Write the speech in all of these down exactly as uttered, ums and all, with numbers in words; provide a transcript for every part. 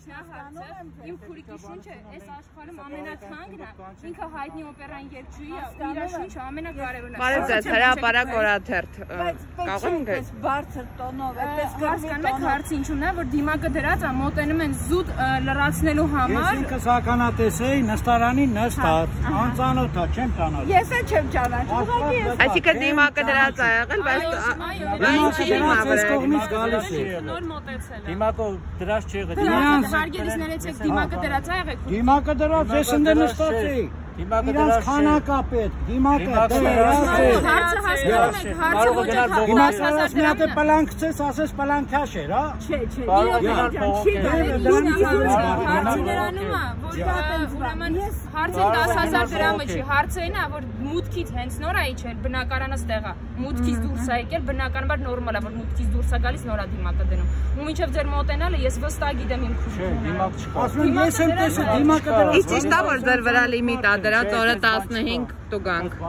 Վերջնա հարցը, իմ քուրիկի շունչը այս աշխարհում ամենաթանկն է, ինքը հայտնի օպերային երգչուհի է, ու իր շունչը ամենակարևորն է։ Բարև ձեզ, հրապարակ օրաթերթ։ Կարող եմ գալ բարձր տոնով, այդպես հասկանում եք հարցը ինչու՞մն է, որ դիմակը դրած է, մոտենում են զուտ լրացնելու համար։ Ես ինքս ականատես էի, նստարանի նստած, անծանոթ է, չեմ ճանաչում։ Ես էլ չեմ ճանաչում։ Այսինքն դիմակը դրած է եղել, բայց ինչի դիմակը կողմից գալիս է։ Նոր մոտեցել է։ Դիմակը դրած չի եղել։ Հարգելիս ներեցեք դիմակը դրած է եղել։ Դիմակը դրած, ես ընդ նստած էի։ Դիմակը դրած քանակա պետք, դիմակը դրած է։ Հարցը հասկանում եք, հարցը ոչ է հազար հազար մի հատ պլանքցես, ասես պլանքաշ էր, հա։ Չէ, չէ, հարցը նրանում է, որ ուրեմն հարցը դաս հազար դրամը չի, հարցը այն է, որ մուտքից հենց նոր է իջել, բնակարանը ստեղ է, մուտքից դուրս է եկել, բնականաբար նորմալ է, որ մուտքից դուրս է գալիս, նոր է դիմակը դնում։ Ու մինչև ձեր մոտենալը ես վստահ գիտեմ իմ քույրը։ Չէ, դիմակ չկա։ Ասում եմ, ես եմ տեսել դիմակը դրած։ Իսկ ճիշտ է, որ ձեր վրա լիմիտ է դրած օրը տասնհինգ տուգանք։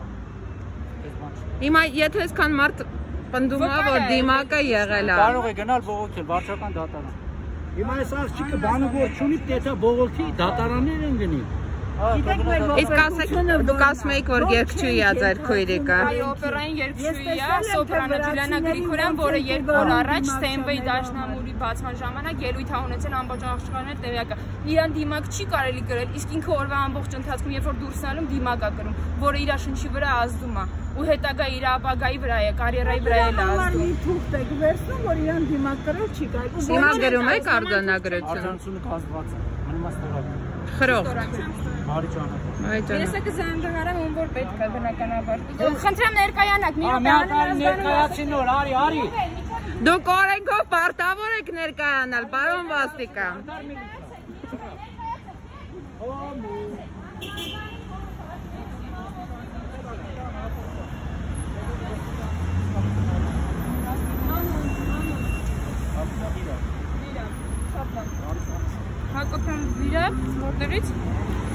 Հիմա եթե այսքան մարդ պնդում է, որ դիմակը եղել է։ Կարող է գնալ բողոքել վարչական դատարան։ Հիմա այս աղջիկը բանը գործ չունի, պետք է բողոքի դատարաններ են գնի։ Իսկ ասեք, դուք ասում եք, որ երգչուհի է ձեր քույրիկը։ Այո, օպերային երգչուհի է, սոպրանո Ջուլիանա Գրիգորյան, որը երկու օր առաջ Ստենվեի դաշնամուրի բացման ժամանակ ելույթ է ունեցել ամբողջ աղջկաններ տեղյակը։ Իրան դիմակ չի կարելի գրել, իսկ ինքը օրվա ամբողջ ընթացքում, երբ որ դուրս ալում, դիմակ է գրում, որը իր շնչի վրա ազդում է, ու հետագա իր ապագայի վրա է, կարիերայի վրա է ազդում։ Մի թուղթ եք վերցնում, որ իրան դիմակ գրել չի կարելի։ Դիմակ գրում եք արձանագրություն։ Արձանությունը կազմված է, մնում ստորագրում։ Խրոխտ։ Բարի ճանապարհ։ Ես եկա զանգահարեմ, ում որ պետք է բնականաբար։ Խնդրեմ ներկայանաք, մի հատ ներկայացի նոր, արի, արի։ Դուք օրենքով պարտավոր եք ներկայանալ, պարոն Վաստիկան։ Հակոբյան Վիրապ, որտեղից։